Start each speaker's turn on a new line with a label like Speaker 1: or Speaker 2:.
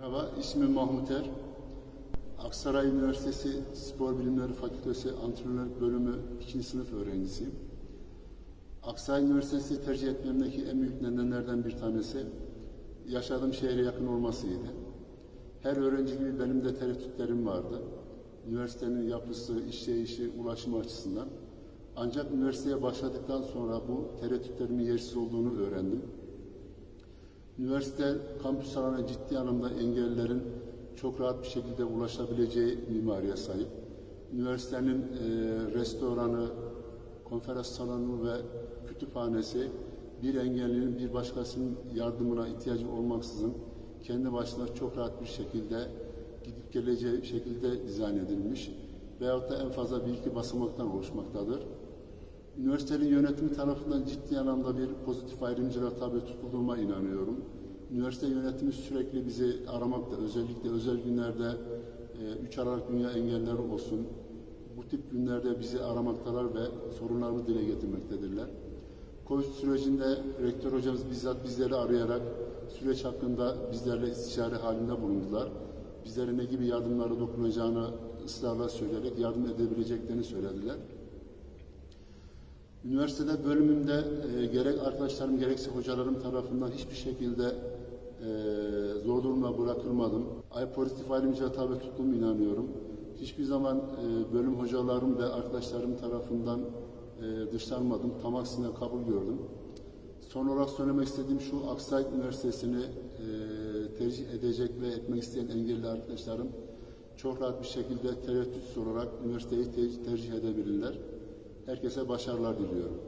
Speaker 1: Merhaba, ismim Mahmut Er. Aksaray Üniversitesi Spor Bilimleri Fakültesi Antrenörlük Bölümü 2. sınıf öğrencisiyim. Aksaray Üniversitesi tercih etmemdeki en büyük nedenlerden bir tanesi yaşadığım şehre yakın olmasıydı. Her öğrenci gibi benim de tereddütlerim vardı. Üniversitenin yapısı, işleyişi, ulaşım açısından. Ancak üniversiteye başladıktan sonra bu tereddütlerimin yersiz olduğunu öğrendim. Üniversite kampüs alanı ciddi anlamda engellilerin çok rahat bir şekilde ulaşabileceği mimariye sahip. Üniversitenin restoranı, konferans salonu ve kütüphanesi bir engellinin bir başkasının yardımına ihtiyacı olmaksızın kendi başına çok rahat bir şekilde gidip geleceği şekilde dizayn edilmiş veyahut da en fazla bir iki basamaktan oluşmaktadır. Üniversitenin yönetimi tarafından ciddi anlamda bir pozitif ayrımcılığa tabi tutulduğuma inanıyorum. Üniversite yönetimi sürekli bizi aramakta, özellikle özel günlerde 3 Aralık Dünya Engellileri olsun, bu tip günlerde bizi aramaktalar ve sorunlarımızı dile getirmektedirler. Covid sürecinde rektör hocamız bizzat bizleri arayarak süreç hakkında bizlerle istişare halinde bulundular. Bizlere ne gibi yardımlara dokunacağını ısrarla söyleyerek yardım edebileceklerini söylediler. Üniversitede bölümümde gerek arkadaşlarım gerekse hocalarım tarafından hiçbir şekilde zor durumda bırakılmadım. Pozitif ayrımcılığa tabi tuttuğumu inanıyorum. Hiçbir zaman bölüm hocalarım ve arkadaşlarım tarafından dışlanmadım. Tam aksine kabul gördüm. Son olarak söylemek istediğim şu: Aksaray Üniversitesi'ni tercih edecek ve etmek isteyen engelli arkadaşlarım çok rahat bir şekilde tereddütsüz olarak üniversiteyi tercih edebilirler. Herkese başarılar diliyorum.